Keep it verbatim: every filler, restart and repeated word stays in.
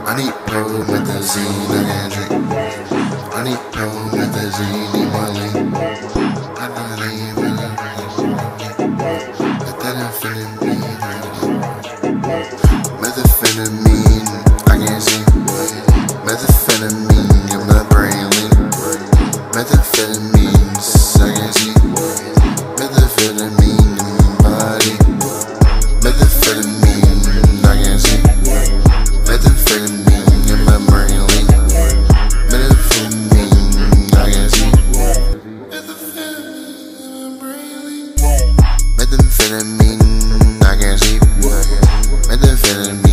I need promethazine, I can't drink. I need promethazine, need my lean. I don't even but that amphetamine, methamphetamine, I can't see. Methamphetamine in my brain, methamphetamines, I can't see. Methamphetamine in my body, methamphetamine, I can't see. Methamphetamine in my brain, methamphetamine, I can't see. Methamphetamine, I can't see. Methamphetamine.